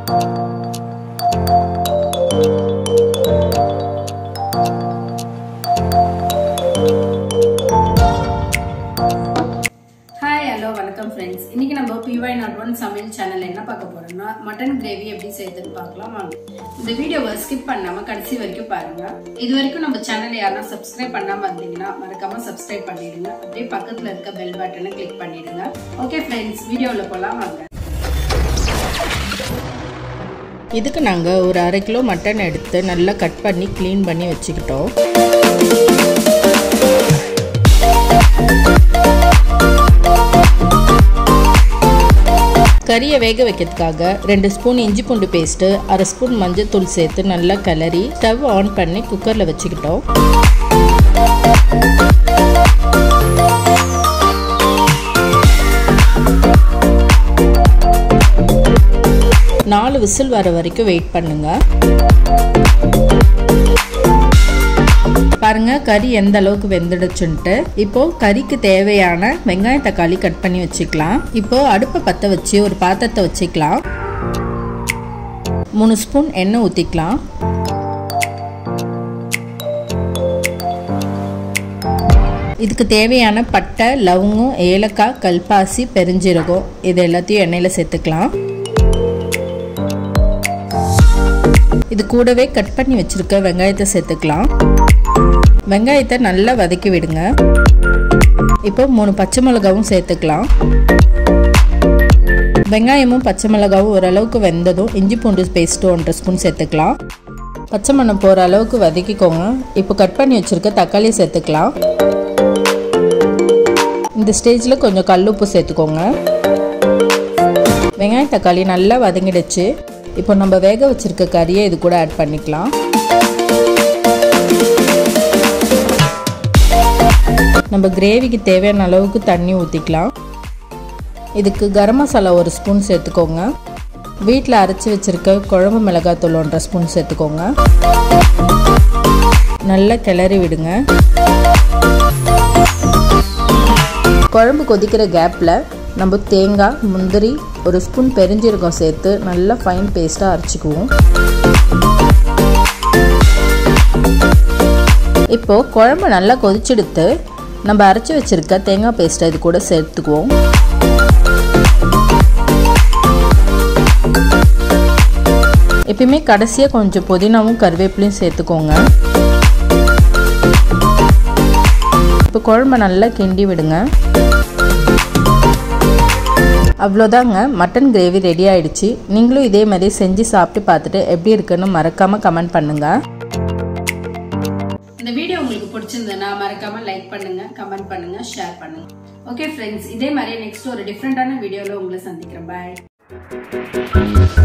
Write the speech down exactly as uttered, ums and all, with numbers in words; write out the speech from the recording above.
friends, இன்னைக்கு நம்ம P Y zero one சமையல் சேனல்ல என்ன பார்க்க போறோம்னா மட்டன் கிரேவி எப்படி செய்யறதுன்னு பார்க்கலாம் வாங்க. இந்த வீடியோவை ஸ்கிப் பண்ணாம கடைசி வரைக்கும் பாருங்க. இது வரைக்கும் நம்ம சேனலை யாரா சப்ஸ்கிரைப் பண்ணாம இருந்தீங்கன்னா மறக்காம சப்ஸ்கிரைப் பண்ணிடுங்க. அப்படியே பக்கத்துல இருக்க பெல் பட்டனை கிளிக் பண்ணிடுங்க. ஓகே फ्रेंड्स, வீடியோல போலாம் வாங்க. இதுக்கு நாங்க ஒரு அரை கிலோ மட்டன் எடுத்து நல்லா கட் பண்ணி க்ளீன் பண்ணி வச்சுக்கிட்டோம். கறியை வேக வைக்கிறதுக்காக ரெண்டு ஸ்பூன் இஞ்சி பூண்டு பேஸ்ட்டு, அரை ஸ்பூன் மஞ்சள் தூள் சேர்த்து நல்லா கிளறி ஸ்டவ் ஆன் பண்ணி குக்கரில் வச்சுக்கிட்டோம். நாலு விசில் வர வரைக்கும் வெயிட் பண்ணுங்க. பாருங்க கறி எந்த அளவுக்கு வெந்துடுச்சுன்ட்டு. இப்போ கறிக்கு தேவையான வெங்காயம் தக்காளி கட் பண்ணி வச்சுக்கலாம். இப்போ அடுப்பை பற்ற வச்சு ஒரு பாத்திரத்தை வச்சுக்கலாம். மூணு ஸ்பூன் எண்ணெய் ஊற்றிக்கலாம். இதுக்கு தேவையான பட்டை, லவங்கம், ஏலக்காய், கல்பாசி, பெருஞ்சீரகம் இது எல்லாத்தையும் எண்ணெயில் சேர்த்துக்கலாம். இது கூடவே கட் பண்ணி வச்சிருக்க வெங்காயத்தை சேர்த்துக்கலாம். வெங்காயத்தை நல்லா வதக்கி விடுங்க. இப்போ மூணு பச்சை மிளகாவும் சேர்த்துக்கலாம். வெங்காயமும் பச்சை மிளகாவும் ஓரளவுக்கு வெந்ததும் இஞ்சி பூண்டு பேஸ்ட்டு ஒன்றரை ஸ்பூன் சேர்த்துக்கலாம். பச்சை மணம் போகிற அளவுக்கு வதக்கிக்கோங்க. இப்போ கட் பண்ணி வச்சுருக்க தக்காளி சேர்த்துக்கலாம். இந்த ஸ்டேஜில் கொஞ்சம் கல் உப்பு சேர்த்துக்கோங்க. வெங்காயம் தக்காளி நல்லா வதங்கிடுச்சு. இப்போ நம்ம வேக வச்சுருக்க கறியை இது கூட ஆட் பண்ணிக்கலாம். நம்ம கிரேவிக்கு தேவையான அளவுக்கு தண்ணி ஊற்றிக்கலாம். இதுக்கு கரம் மசாலா ஒரு ஸ்பூன் சேர்த்துக்கோங்க. வீட்டில் அரைச்சி வச்சுருக்க குழம்பு மிளகாத்தூள் ஒன்றரை ஸ்பூன் சேர்த்துக்கோங்க. நல்லா கிளறி விடுங்க. குழம்பு கொதிக்கிற கேப்பில் நம்ம தேங்காய், முந்திரி, ஒரு ஸ்பூன் பெருஞ்சீரகம் சேர்த்து நல்லா ஃபைன் பேஸ்ட்டாக அரைச்சிக்குவோம். இப்போது குழம்பு நல்லா கொதிச்செடுத்து நம்ம அரைச்சி வச்சுருக்க தேங்காய் பேஸ்ட்டை இது கூட சேர்த்துக்குவோம். எப்பயுமே கடைசியாக கொஞ்சம் புதினாவும் கருவேப்பிலையும் சேர்த்துக்கோங்க. இப்போ குழம்பை நல்லா கிண்டி விடுங்க. அவ்வளோதாங்க, மட்டன் கிரேவி ரெடி ஆயிடுச்சு. நீங்களும் இதே மாதிரி செஞ்சு சாப்பிட்டு பார்த்துட்டு எப்படி இருக்குன்னு மறக்காமல் கமெண்ட் பண்ணுங்கள். இந்த வீடியோ உங்களுக்கு பிடிச்சிருந்ததுன்னா மறக்காம லைக் பண்ணுங்க, கமெண்ட் பண்ணுங்க, ஷேர் பண்ணுங்க. ஓகே ஃப்ரெண்ட்ஸ், இதே மாதிரி நெக்ஸ்ட் ஒரு டிஃப்ரெண்டான வீடியோல உங்களை சந்திக்கிறேன். பாய்.